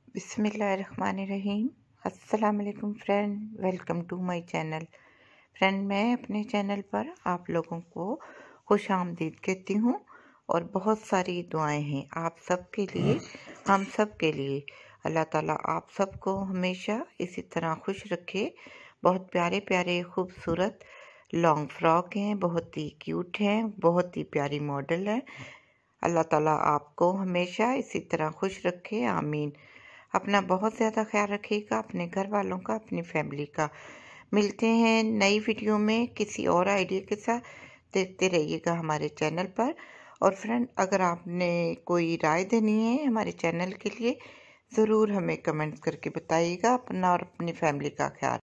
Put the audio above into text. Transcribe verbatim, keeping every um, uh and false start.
बिस्मिल्लाहिर्रहमानिर्रहीम। अस्सलाम वालेकुम friend, welcome to my channel. Friend, मैं अपने चैनल पर आप लोगों को खुश आमदीद कहती हूँ और बहुत सारी दुआएं हैं आप सब के लिए, हम सब के लिए। अल्लाह ताला आप सबको हमेशा इसी तरह खुश रखे। बहुत प्यारे प्यारे खूबसूरत लॉन्ग फ्रॉक हैं, बहुत ही क्यूट हैं, बहुत ही प्यारी मॉडल है। अल्लाह ताला आपको हमेशा इसी तरह खुश रखे, आमीन। अपना बहुत ज़्यादा ख्याल रखिएगा, अपने घर वालों का, अपनी फैमिली का। मिलते हैं नई वीडियो में किसी और आइडिया के साथ। देखते रहिएगा हमारे चैनल पर। और फ्रेंड, अगर आपने कोई राय देनी है हमारे चैनल के लिए, ज़रूर हमें कमेंट्स करके बताइएगा। अपना और अपनी फैमिली का ख्याल